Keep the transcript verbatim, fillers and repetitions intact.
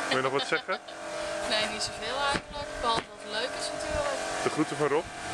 Wil je nog wat zeggen? Nee, niet zoveel eigenlijk. Behalve dat het leuk is natuurlijk. De groeten van Rob.